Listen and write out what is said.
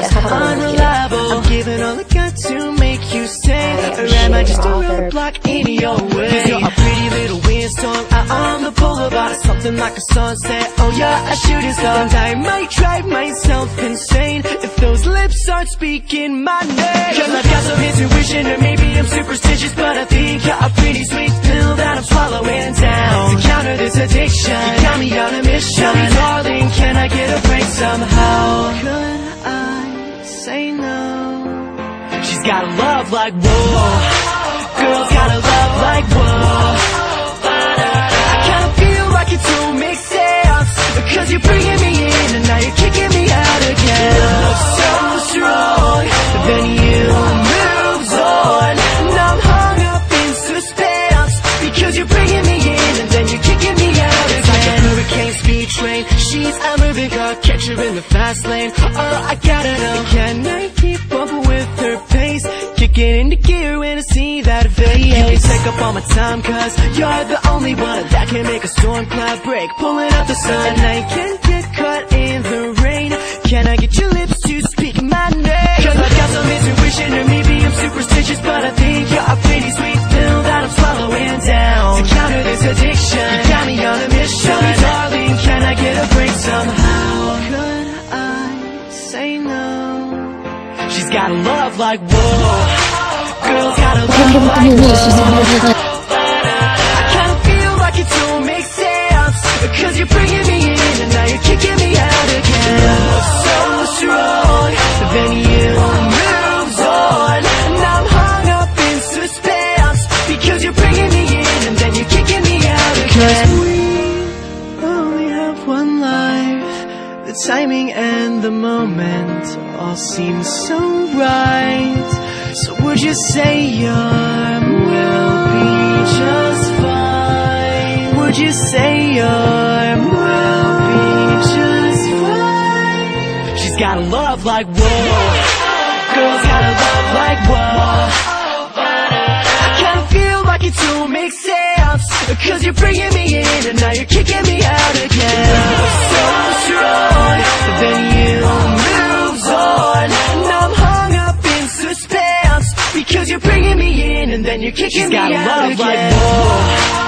unreliable. I'm giving all I got to make you stay, or am I just a roadblock in your way? 'Cause you're a pretty little windstorm out on the boulevard, something like a sunset. Oh yeah, a shooting star. And I might drive myself insane if those lips aren't speaking my name. 'Cause I've got some intuition, or maybe I'm superstitious, but I think you're a pretty sweet pill that I'm swallowing down to counter this addiction. You got me on a mission. Tell me, darling, can I get a break somehow? Could I say no? She's got a love like whoa. Girls got a love like whoa. I kinda feel like it don't make sense, because you're bringing me in and now you're kicking me out again. Love so strong, then you moves on, and I'm hung up in suspense, because you're bringing me in and then you're kicking me out again. It's like a hurricane speed train, she's a moving car, catch her in the fast lane. Oh, I gotta know, can I keep up with her pace? Kicking into gear when I see that face. You can take up all my time, 'cause you're the only one that can make a storm cloud break, pulling up the sun. And I can't get caught in the rain. Can I get your lips to speak my name? 'Cause I've got some intuition, or maybe I'm superstitious, but I think you're a pretty sweet pill that I'm swallowing down to counter this addiction. You got me on a mission. Tell me, darling, can I get a break somehow? Could I say no? She's got a love like whoa. Girls got a love like whoa. I kinda feel like it don't make sense, because you're bringing me in and now you're kicking me out again. Love so strong, then you moves on, and I'm hung up in suspense, because you're bringing me in and then you're kicking me out again. 'Cause we only have one life, the timing and the moment all seem so right. So would you say your will be just fine? Would you say your will be just fine? She's got a love like whoa. Girls got a love like whoa. I kinda feel like it don't make sense, because you're bringing me in and now you're kicking me out again. So strong, then you moves on, and I'm hung up in suspense, because you're bringing me in and then you're kicking me out again. She's got a love like whoa.